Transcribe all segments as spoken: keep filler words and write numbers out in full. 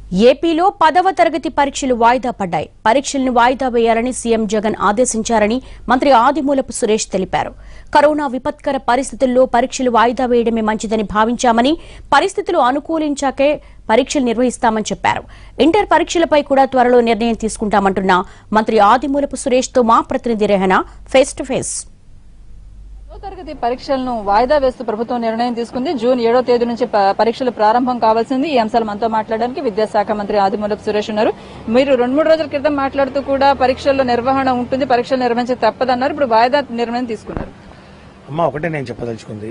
ఏపీలో పదవ తరగతి పరీక్షలు వాయిదా పడ్డాయి. పరీక్షలను వాయిదా వేయాలని సీఎం జగన్ ఆదేశించారని మంత్రి ఆదిమూలపు సురేష్ తెలిపారు. కరోనా విపత్కర పరిస్థితుల్లో పరీక్షలు వాయిదా వేయడమే మంచిదని భావించామని, పరిస్థితులు అనుకూలించాకే పరీక్షలు నిర్వహిస్తామని చెప్పారు. ఇంటర్ పరీక్షలపై కూడా త్వరలో నిర్ణయం తీసుకుంటామంటున్న మంత్రి ఆదిమూలపు సురేష్ తో మా ప్రతినిధి రెహనా ఫేస్ టు ఫేస్. తరగతి పరీక్షలను వాయిదా వేస్తూ ప్రభుత్వం నిర్ణయం తీసుకుంది. జూన్ ఏడో తేదీ నుంచి పరీక్షలు ప్రారంభం కావాల్సింది. ఈ అంశాలు మనతో మాట్లాడడానికి విద్యాశాఖ మంత్రి ఆదిమూలపు సురేష్ ఉన్నారు. మీరు రెండు మూడు రోజుల క్రితం మాట్లాడుతూ కూడా పరీక్షల్లో నిర్వహణ ఉంటుంది, పరీక్షలు నిర్వహించే తప్పదన్నారు. ఇప్పుడు వాయిదా నిర్ణయం తీసుకున్నారు. అమ్మ, ఒకటే నేను చెప్పదలుచుకుంది,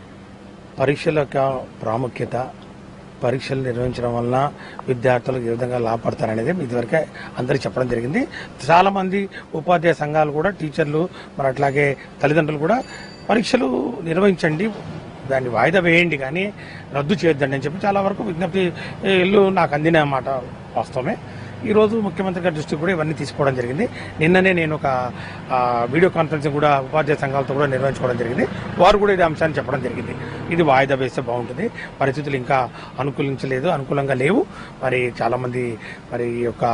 పరీక్షల యొక్క ప్రాముఖ్యత, పరీక్షలు నిర్వహించడం వలన విద్యార్థులకు ఏ విధంగా లాభపడతారనేది ఇదివరకే అందరికీ చెప్పడం జరిగింది. చాలా మంది ఉపాధ్యాయ సంఘాలు కూడా, టీచర్లు, మరి అట్లాగే తల్లిదండ్రులు కూడా పరీక్షలు నిర్వహించండి, దాన్ని వాయిదా వేయండి కానీ రద్దు చేయొద్దండి అని చెప్పి చాలా వరకు విజ్ఞప్తి ఇల్లు నాకు అందిన మాట వాస్తవమే. ఈరోజు ముఖ్యమంత్రి గారి దృష్టికి కూడా ఇవన్నీ తీసుకోవడం జరిగింది. నిన్ననే నేను ఒక వీడియో కాన్ఫరెన్సింగ్ కూడా ఉపాధ్యాయ సంఘాలతో కూడా నిర్వహించుకోవడం జరిగింది. వారు కూడా ఇది అంశాన్ని చెప్పడం జరిగింది. ఇది వాయిదా వేస్తే బాగుంటుంది, పరిస్థితులు ఇంకా అనుకూలించలేదు, అనుకూలంగా లేవు. మరి చాలామంది మరి ఈ యొక్క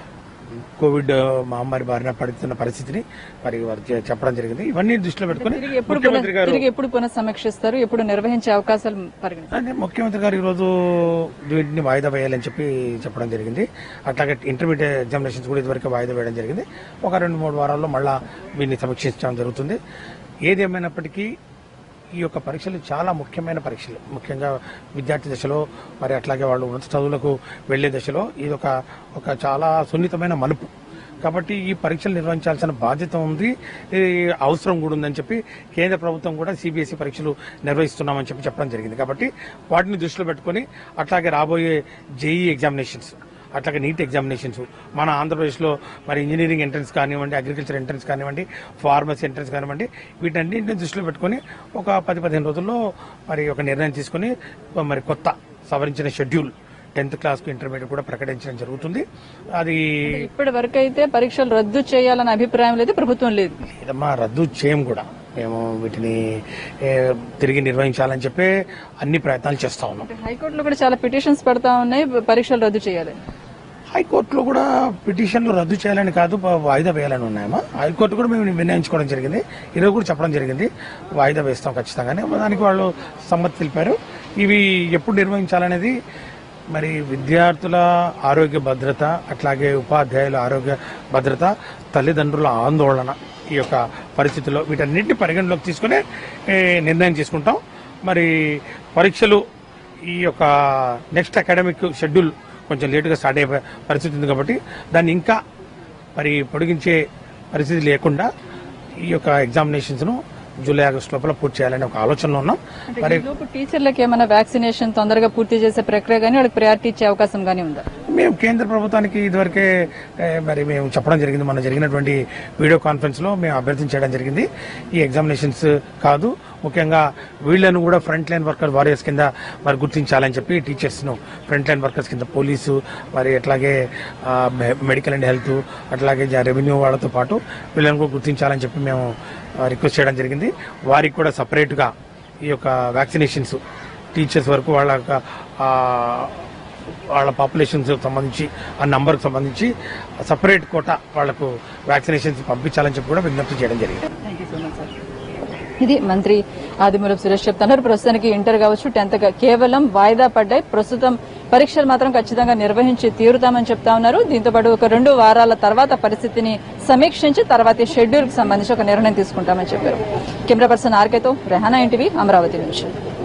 కోవిడ్ మహమ్మారి బారిన పడుతున్న పరిస్థితిని మరి వారు చెప్పడం జరిగింది. ఇవన్నీ దృష్టిలో పెట్టుకుని ముఖ్యమంత్రి గారు ఎప్పుడు పునఃసమీక్షిస్తారు, ఎప్పుడు నిర్వహించే అవకాశాలు పరిగణిస్తారు? ముఖ్యమంత్రి గారు ఈరోజు వీటిని వాయిదా వేయాలని చెప్పి చెప్పడం జరిగింది. అట్లాగే ఇంటర్మీడియట్ ఎగ్జామినేషన్స్ కూడా ఇదివరకు వాయిదా వేయడం జరిగింది. ఒక రెండు మూడు వారాల్లో మళ్ళా వీటిని సమీక్షించడం జరుగుతుంది. ఏదేమైనప్పటికీ ఈ యొక్క పరీక్షలు చాలా ముఖ్యమైన పరీక్షలు, ముఖ్యంగా విద్యార్థి దశలో, మరి అట్లాగే వాళ్ళు ఉన్నత చదువులకు వెళ్లే దశలో ఇది ఒక ఒక చాలా సున్నితమైన మలుపు. కాబట్టి ఈ పరీక్షలు నిర్వహించాల్సిన బాధ్యత ఉంది, అవసరం కూడా ఉందని చెప్పి కేంద్ర ప్రభుత్వం కూడా సిబిఎస్ఈ పరీక్షలు నిర్వహిస్తున్నామని చెప్పి చెప్పడం జరిగింది. కాబట్టి వాటిని దృష్టిలో పెట్టుకుని అట్లాగే రాబోయే జేఈ ఎగ్జామినేషన్స్, అట్లాగే నీట్ ఎగ్జామినేషన్స్ మన ఆంధ్రప్రదేశ్లో మరి ఇంజనీరింగ్ ఎంట్రన్స్ కానివ్వండి, అగ్రికల్చర్ ఎంట్రన్స్ కానివ్వండి, ఫార్మసీ ఎంట్రన్స్ కానివ్వండి, వీటన్నింటిని దృష్టిలో పెట్టుకుని ఒక పది పదిహేను రోజుల్లో మరి ఒక నిర్ణయం తీసుకుని మరి కొత్త సవరించిన షెడ్యూల్ టెన్త్ క్లాస్ కు ఇంటర్మీడియట్ కూడా ప్రకటించడం జరుగుతుంది. అది ఇప్పటి వరకు అయితే పరీక్షలు రద్దు చేయాలనే అభిప్రాయం లేదు, ప్రభుత్వం లేదు. లేదమ్మా, రద్దు చేయం కూడా. మేము వీటిని తిరిగి నిర్వహించాలని చెప్పి అన్ని ప్రయత్నాలు చేస్తా ఉన్నాం. హైకోర్టులో కూడా చాలా పిటిషన్స్ పడతా ఉన్నాయి, పరీక్షలు రద్దు చేయాలి. హైకోర్టులో కూడా పిటిషన్లు రద్దు చేయాలని కాదు, వాయిదా వేయాలని ఉన్నాయమ్మా. హైకోర్టు కూడా మేము నిర్ణయించుకోవడం జరిగింది. ఈరోజు కూడా చెప్పడం జరిగింది, వాయిదా వేస్తాం ఖచ్చితంగానే. దానికి వాళ్ళు సమ్మతి తెలిపారు. ఇవి ఎప్పుడు నిర్వహించాలనేది మరి విద్యార్థుల ఆరోగ్య భద్రత, అట్లాగే ఉపాధ్యాయుల ఆరోగ్య భద్రత, తల్లిదండ్రుల ఆందోళన, ఈ యొక్క పరిస్థితుల్లో వీటన్నింటినీ పరిగణలోకి తీసుకునే నిర్ణయం తీసుకుంటాం. మరి పరీక్షలు ఈ యొక్క నెక్స్ట్ అకాడమిక్ షెడ్యూల్ కొంచెం లేటుగా స్టార్ట్ అయ్యే పరిస్థితి ఉంది కాబట్టి దాన్ని ఇంకా మరి పొడిగించే పరిస్థితి లేకుండా ఈ యొక్క ఎగ్జామినేషన్స్ను జూలై ఆగస్టు లోపల పూర్తి చేయాలని ఒక ఆలోచనలో ఉన్నాం. మరి టీచర్లకు ఏమైనా వ్యాక్సినేషన్ తొందరగా పూర్తి చేసే ప్రక్రియ కానీ వాళ్ళకి ప్రయారిటీ ఇచ్చే అవకాశం కానీ ఉందా? మేము కేంద్ర ప్రభుత్వానికి ఇదివరకే మరి మేము చెప్పడం జరిగింది. మన జరిగినటువంటి వీడియో కాన్ఫరెన్స్ లో మేము అభ్యర్థించడం జరిగింది. ఈ ఎగ్జామినేషన్స్ కాదు, ముఖ్యంగా వీళ్లను కూడా ఫ్రంట్ లైన్ వర్కర్ వారియర్స్ కింద మరి గుర్తించాలని చెప్పి టీచర్స్ ను ఫ్రంట్ లైన్ వర్కర్స్ కింద పోలీసు, మరి అట్లాగే మెడికల్ అండ్ హెల్త్, అట్లాగే రెవెన్యూ వాళ్ళతో పాటు వీళ్ళని కూడా గుర్తించాలని చెప్పి మేము రిక్వెస్ట్ చేయడం జరిగింది. వారికి కూడా సపరేట్ గా ఈ యొక్క వ్యాక్సినేషన్స్ టీచర్స్ వరకు వాళ్ళ వాళ్ళ పాపులేషన్స్ సంబంధించి ఆ నంబర్కి సంబంధించి సపరేట్ కోట వాళ్లకు వ్యాక్సినేషన్స్ పంపించాలని చెప్పి కూడా విజ్ఞప్తి చేయడం జరిగింది. ఇది మంత్రి ఆదిమూలపు సురేష్ చెప్తున్నారు. ప్రస్తుతానికి ఇంటర్ కావచ్చు, టెన్త్ కేవలం వాయిదా పడ్డాయి. ప్రస్తుతం పరీక్షలు మాత్రం ఖచ్చితంగా నిర్వహించి తీరుతామని చెప్తా ఉన్నారు. దీంతో పాటు ఒక రెండు వారాల తర్వాత పరిస్థితిని సమీక్షించి తర్వాత షెడ్యూల్ కి సంబంధించి ఒక నిర్ణయం తీసుకుంటామని చెప్పారు. కెమెరా పర్సన్ ఆర్కేతో రెహానా ఎన్టీవీ, అమరావతి నుంచి.